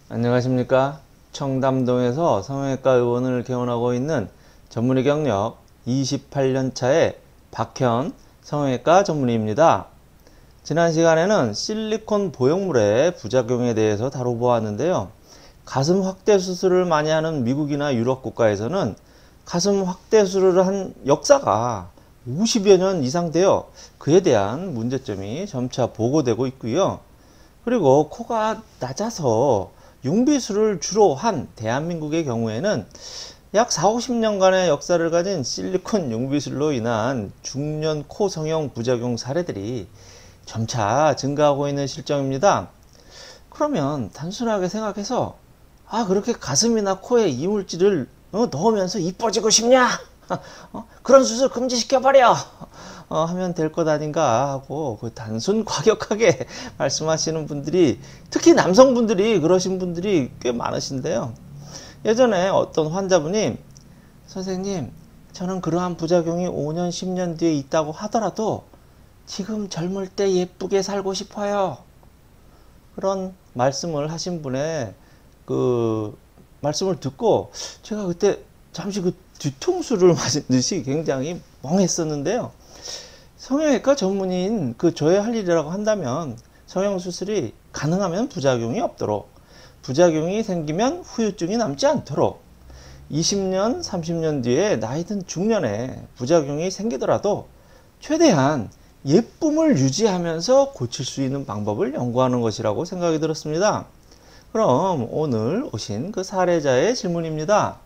안녕하십니까. 청담동에서 성형외과 의원을 개원하고 있는 전문의 경력 28년차의 박현 성형외과 전문의입니다. 지난 시간에는 실리콘 보형물의 부작용에 대해서 다뤄보았는데요. 가슴 확대 수술을 많이 하는 미국이나 유럽 국가에서는 가슴 확대 수술을 한 역사가 50여 년 이상 되어 그에 대한 문제점이 점차 보고되고 있고요. 그리고 코가 낮아서 융비술을 주로 한 대한민국의 경우에는 약 4, 50년간의 역사를 가진 실리콘 융비술로 인한 중년 코 성형 부작용 사례들이 점차 증가하고 있는 실정입니다. 그러면 단순하게 생각해서 그렇게 가슴이나 코에 이물질을 넣으면서 이뻐지고 싶냐? 그런 수술 금지시켜버려! 하면 될 것 아닌가 하고 그 단순 과격하게 말씀하시는 분들이, 특히 남성분들이 그러신 분들이 꽤 많으신데요. 예전에 어떤 환자분이 선생님, 저는 그러한 부작용이 5년 10년 뒤에 있다고 하더라도 지금 젊을 때 예쁘게 살고 싶어요. 그런 말씀을 하신 분의 그 말씀을 듣고 제가 그때 잠시 그 뒤통수를 맞은 듯이 굉장히 멍했었는데요. 성형외과 전문의인 저의 할 일이라고 한다면 성형수술이 가능하면 부작용이 없도록, 부작용이 생기면 후유증이 남지 않도록 20년, 30년 뒤에 나이든 중년에 부작용이 생기더라도 최대한 예쁨을 유지하면서 고칠 수 있는 방법을 연구하는 것이라고 생각이 들었습니다. 그럼 오늘 오신 그 사례자의 질문입니다.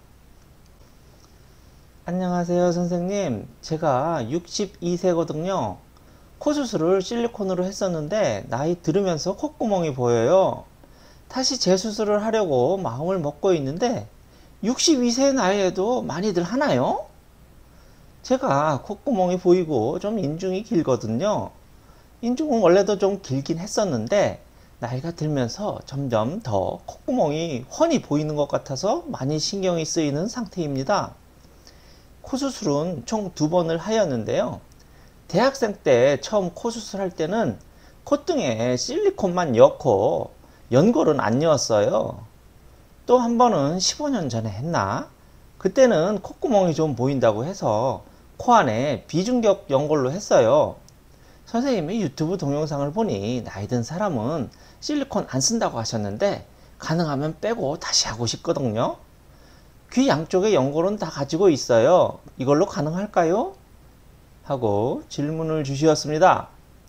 안녕하세요 선생님, 제가 62세거든요. 코 수술을 실리콘으로 했었는데 나이 들으면서 콧구멍이 보여요. 다시 재수술을 하려고 마음을 먹고 있는데 62세 나이에도 많이들 하나요? 제가 콧구멍이 보이고 좀 인중이 길거든요. 인중은 원래도 좀 길긴 했었는데 나이가 들면서 점점 더 콧구멍이 훤히 보이는 것 같아서 많이 신경이 쓰이는 상태입니다. 코 수술은 총 2번을 하였는데요. 대학생 때 처음 코 수술할 때는 콧등에 실리콘만 넣고 연골은 안 넣었어요. 또 한 번은 15년 전에 했나? 그때는 콧구멍이 좀 보인다고 해서 코 안에 비중격 연골로 했어요. 선생님이 유튜브 동영상을 보니 나이 든 사람은 실리콘 안 쓴다고 하셨는데 가능하면 빼고 다시 하고 싶거든요. 귀 양쪽에 연골은 다 가지고 있어요. 이걸로 가능할까요? 하고 질문을 주셨습니다.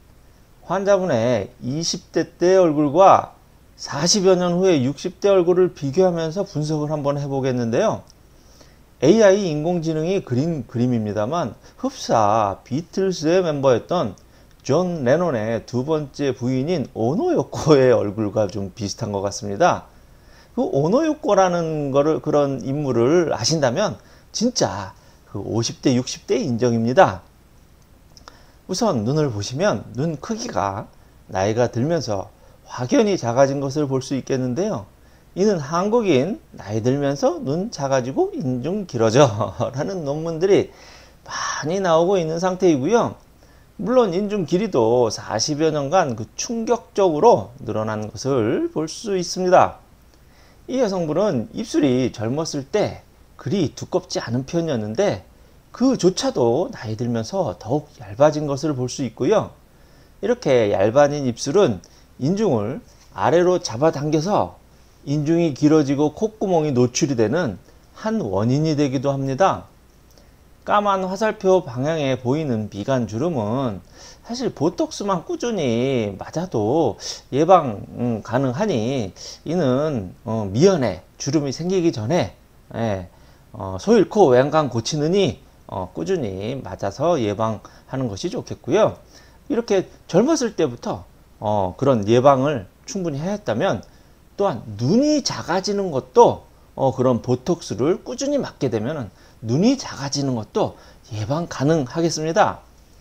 환자분의 20대 때 얼굴과 40여 년 후에 60대 얼굴을 비교하면서 분석을 한번 해보겠는데요. AI 인공지능이 그린 그림입니다만 흡사 비틀스의 멤버였던 존 레논의 2번째 부인인 오노 요코의 얼굴과 좀 비슷한 것 같습니다. 그 오노 요코라는 그런 인물을 아신다면 진짜 그 50대 60대 인정입니다. 우선 눈을 보시면 눈 크기가 나이가 들면서 확연히 작아진 것을 볼 수 있겠는데요. 이는 한국인 나이 들면서 눈 작아지고 인중 길어져 라는 논문들이 많이 나오고 있는 상태이고요. 물론 인중 길이도 40여 년간 충격적으로 늘어난 것을 볼 수 있습니다. 이 여성분은 입술이 젊었을 때 그리 두껍지 않은 편이었는데 그조차도 나이 들면서 더욱 얇아진 것을 볼 수 있고요. 이렇게 얇아진 입술은 인중을 아래로 잡아당겨서 인중이 길어지고 콧구멍이 노출이 되는 한 원인이 되기도 합니다. 까만 화살표 방향에 보이는 미간 주름은 사실 보톡스만 꾸준히 맞아도 예방 가능하니 이는 미연에 주름이 생기기 전에 소 잃고 외양간 고치느니 꾸준히 맞아서 예방하는 것이 좋겠고요. 이렇게 젊었을 때부터 그런 예방을 충분히 하였다면 또한 눈이 작아지는 것도 그런 보톡스를 꾸준히 맞게 되면 눈이 작아지는 것도 예방 가능하겠습니다.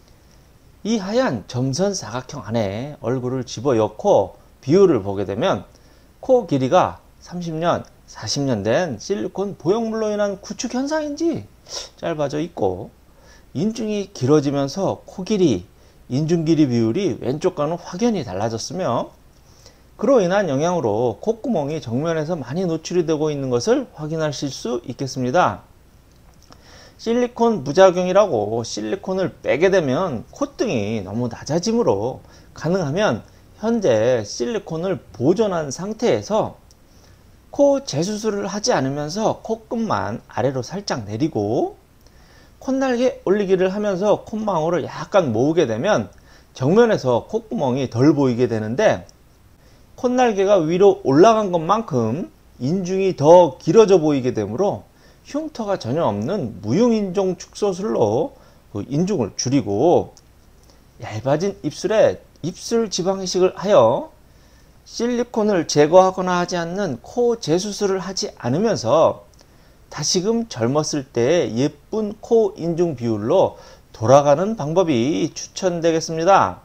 이 하얀 점선 사각형 안에 얼굴을 집어넣고 비율을 보게 되면 코 길이가 30년, 40년 된 실리콘 보형물로 인한 구축 현상인지 짧아져 있고, 인중이 길어지면서 코 길이, 인중 길이 비율이 왼쪽과는 확연히 달라졌으며 그로 인한 영향으로 콧구멍이 정면에서 많이 노출이 되고 있는 것을 확인하실 수 있겠습니다. 실리콘 부작용이라고 실리콘을 빼게 되면 콧등이 너무 낮아지므로 가능하면 현재 실리콘을 보존한 상태에서 코 재수술을 하지 않으면서 콧끝만 아래로 살짝 내리고 콧날개 올리기를 하면서 콧망울을 약간 모으게 되면 정면에서 콧구멍이 덜 보이게 되는데, 콧날개가 위로 올라간 것만큼 인중이 더 길어져 보이게 되므로 흉터가 전혀 없는 무흉인중 축소술로 인중을 줄이고 얇아진 입술에 입술 지방 이식을 하여 실리콘을 제거하거나 하지 않는 코 재수술을 하지 않으면서 다시금 젊었을 때의 예쁜 코 인중 비율로 돌아가는 방법이 추천되겠습니다.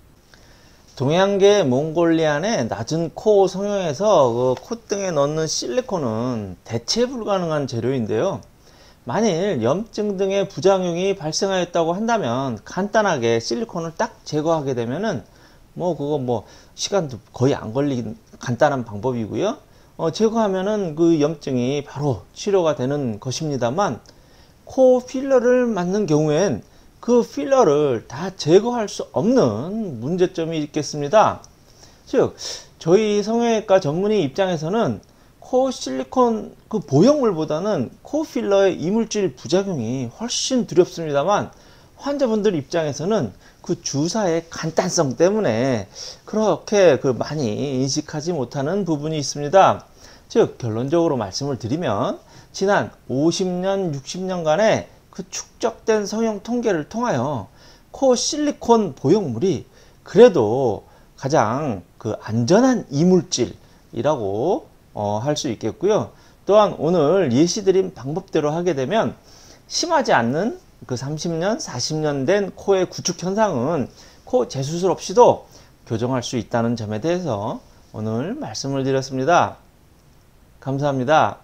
동양계 몽골리안의 낮은 코 성형에서 콧등에 넣는 실리콘은 대체 불가능한 재료인데요. 만일 염증 등의 부작용이 발생하였다고 한다면 간단하게 실리콘을 딱 제거하게 되면은 그거 시간도 거의 안 걸리는 간단한 방법이고요. 제거하면은 그 염증이 바로 치료가 되는 것입니다만, 코 필러를 맞는 경우엔 그 필러를 다 제거할 수 없는 문제점이 있겠습니다. 즉, 저희 성형외과 전문의 입장에서는 코 실리콘 그 보형물보다는 코 필러의 이물질 부작용이 훨씬 두렵습니다만, 환자분들 입장에서는 그 주사의 간단성 때문에 그렇게 많이 인식하지 못하는 부분이 있습니다. 즉, 결론적으로 말씀을 드리면 지난 50년, 60년간의 그 축적된 성형 통계를 통하여 코 실리콘 보형물이 그래도 가장 안전한 이물질이라고 할 수 있겠고요. 또한 오늘 예시드린 방법대로 하게 되면 심하지 않는 30년, 40년 된 코의 구축 현상은 코 재수술 없이도 교정할 수 있다는 점에 대해서 오늘 말씀을 드렸습니다. 감사합니다.